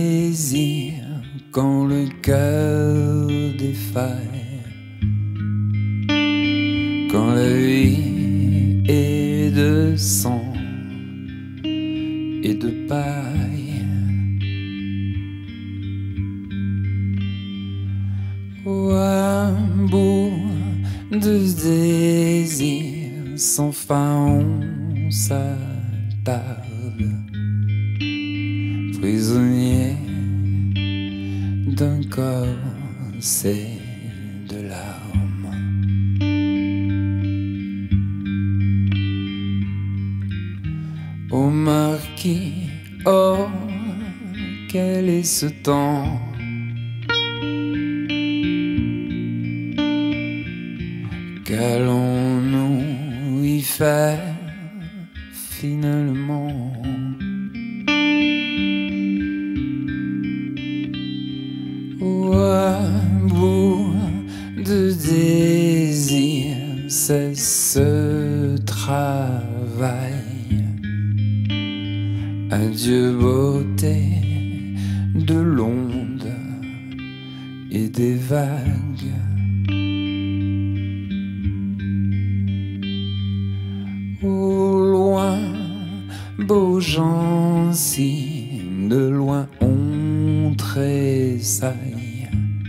désir quand le cœur défaille, quand la vie est de sang et de paille. Oh, un bout de désir sans fin, on s'attarde, prisonnier d'un corset de larmes. Ô marquis, oh, quel est ce temps? Qu'allons-nous y faire finalement? Ou un bout de désir, c'est ce travail. Adieu beauté de l'onde et des vagues. Au loin, beaux gens si de loin on tressaille,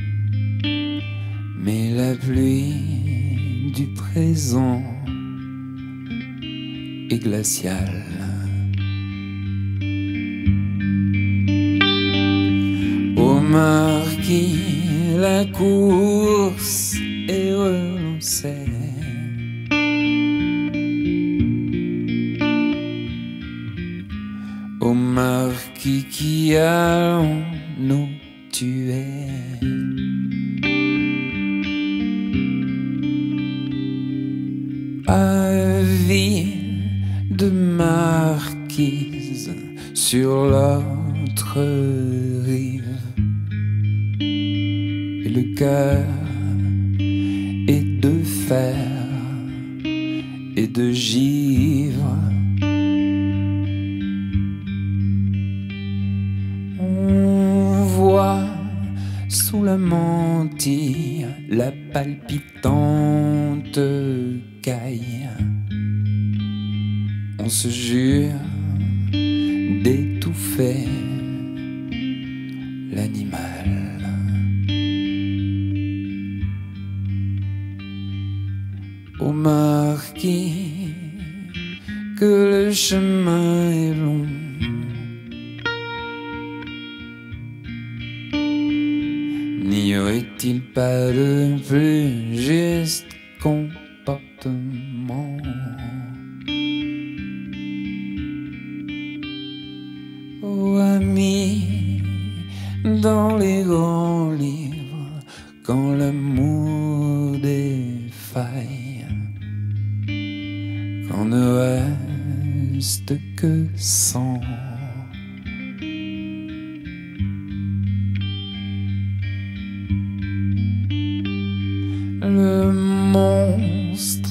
mais la pluie du présent est glaciale. Au marquis, la course est renoncée. Au marquis, qui allons nous tuer? Avis de marquise sur l'autre rive, et le cœur est de fer et de givre. On voit sous la mantille la palpitante caille. On se jure d'étouffer l'animal. Au marquis, que le chemin est long, n'y aurait-il pas de plus juste comportement? Oh ami, dans les grands livres, quand l'amour défaille, quand ne reste que sang, le monstre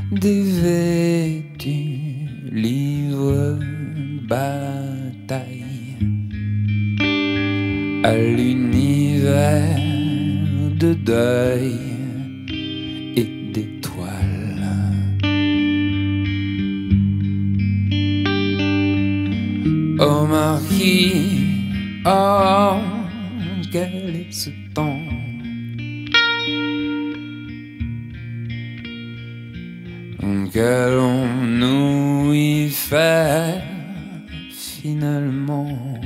dévêtu livre bataille à l'univers de deuil et d'étoiles. Oh marquis, oh, quel est ce temps? Qu'allons-nous y faire finalement?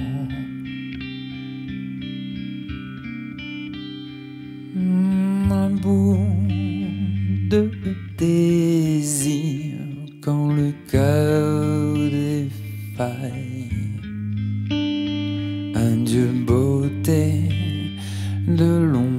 Un bout de désir quand le cœur défaille. Un Dieu beauté de l'ombre